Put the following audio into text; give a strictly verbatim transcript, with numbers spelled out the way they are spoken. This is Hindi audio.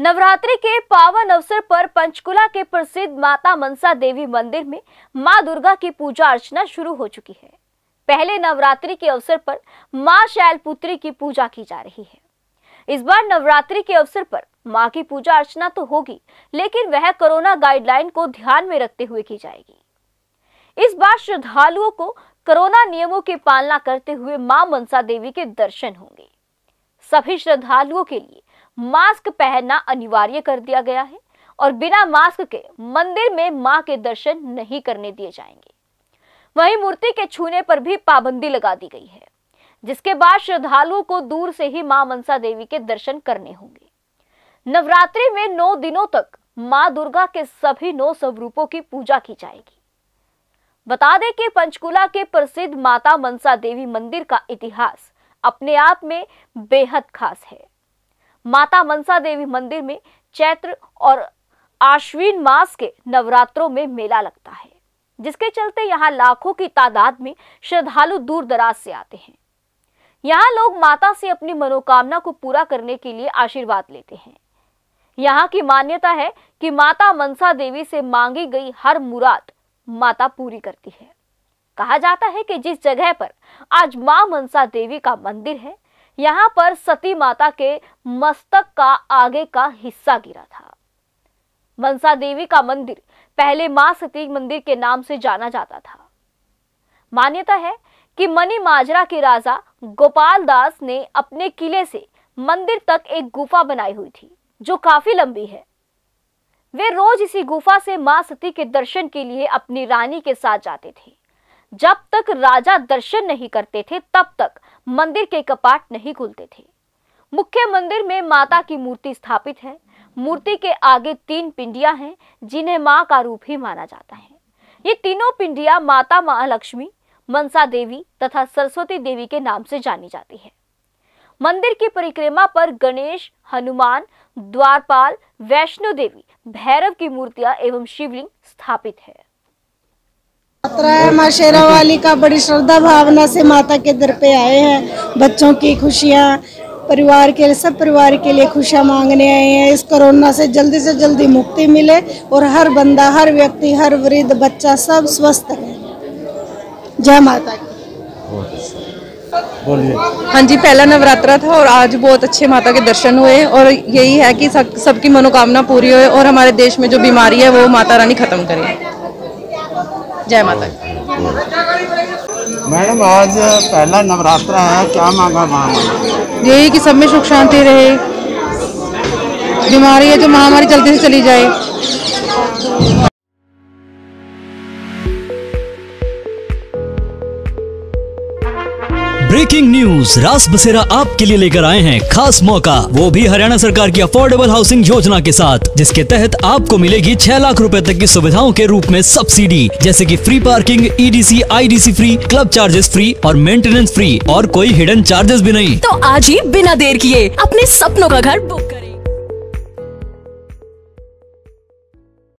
नवरात्रि के पावन अवसर पर पंचकुला के प्रसिद्ध माता मनसा देवी मंदिर में मां दुर्गा की पूजा अर्चना शुरू हो चुकी है। पहले नवरात्रि के अवसर पर मां शैलपुत्री की पूजा की जा रही है। इस बार नवरात्रि के अवसर पर मां की पूजा अर्चना तो होगी, लेकिन वह कोरोना गाइडलाइन को ध्यान में रखते हुए की जाएगी। इस बार श्रद्धालुओं को कोरोना नियमों की पालना करते हुए मां मनसा देवी के दर्शन होंगे। सभी श्रद्धालुओं के लिए मास्क पहनना अनिवार्य कर दिया गया है और बिना मास्क के मंदिर में मां के दर्शन नहीं करने दिए जाएंगे। वहीं मूर्ति के छूने पर भी पाबंदी लगा दी गई है, जिसके बाद श्रद्धालुओं को दूर से ही मां मनसा देवी के दर्शन करने होंगे। नवरात्रि में नौ दिनों तक मां दुर्गा के सभी नौ स्वरूपों की पूजा की जाएगी। बता दें कि पंचकुला के प्रसिद्ध माता मनसा देवी मंदिर का इतिहास अपने आप में बेहद खास है। माता मनसा देवी मंदिर में चैत्र और आश्विन मास के नवरात्रों में मेला लगता है, जिसके चलते यहाँ लाखों की तादाद में श्रद्धालु दूर दराज से आते हैं। यहाँ लोग माता से अपनी मनोकामना को पूरा करने के लिए आशीर्वाद लेते हैं। यहाँ की मान्यता है कि माता मनसा देवी से मांगी गई हर मुराद माता पूरी करती है। कहा जाता है कि जिस जगह पर आज मां मनसा देवी का मंदिर है, यहाँ पर सती माता के मस्तक का आगे का हिस्सा गिरा था। मनसा देवी का मंदिर पहले मां सती मंदिर के नाम से जाना जाता था। मान्यता है कि मनी माजरा के राजा गोपाल दास ने अपने किले से मंदिर तक एक गुफा बनाई हुई थी, जो काफी लंबी है। वे रोज इसी गुफा से मां सती के दर्शन के लिए अपनी रानी के साथ जाते थे। जब तक राजा दर्शन नहीं करते थे, तब तक मंदिर के कपाट नहीं खुलते थे। मुख्य मंदिर में माता की मूर्ति स्थापित है। मूर्ति के आगे तीन पिंडियां हैं, जिन्हें मां का रूप ही माना जाता है। ये तीनों पिंडियां माता महालक्ष्मी, मनसा देवी तथा सरस्वती देवी के नाम से जानी जाती है। मंदिर की परिक्रमा पर गणेश, हनुमान, द्वारपाल, वैष्णो देवी, भैरव की मूर्तियां एवं शिवलिंग स्थापित है। माँ शेरावाली का बड़ी श्रद्धा भावना से माता के दर पे आए हैं। बच्चों की खुशियाँ, परिवार के लिए, सब परिवार के लिए खुशियाँ मांगने आए हैं। इस कोरोना से जल्दी से जल्दी मुक्ति मिले और हर बंदा, हर व्यक्ति, हर वृद्ध, बच्चा सब स्वस्थ है। जय माता की। बोलिए। हाँ जी, पहला नवरात्रा था और आज बहुत अच्छे माता के दर्शन हुए और यही है कि सब सबकी मनोकामना पूरी होए और हमारे देश में जो बीमारी है वो माता रानी खत्म करे। जय माता। मैडम, आज पहला नवरात्रा है, क्या मांगा मां? यही कि सब में सुख शांति रहे, बीमारी है जो महामारी जल्दी से चली जाए। ब्रेकिंग न्यूज, रास बसेरा आपके लिए लेकर आए हैं खास मौका, वो भी हरियाणा सरकार की अफोर्डेबल हाउसिंग योजना के साथ, जिसके तहत आपको मिलेगी छह लाख रुपए तक की सुविधाओं के रूप में सब्सिडी, जैसे कि free parking, EDC, IDC free, club charges free और मेंटेनेंस फ्री और कोई हिडन चार्जेस भी नहीं। तो आज ही बिना देर किए अपने सपनों का घर बुक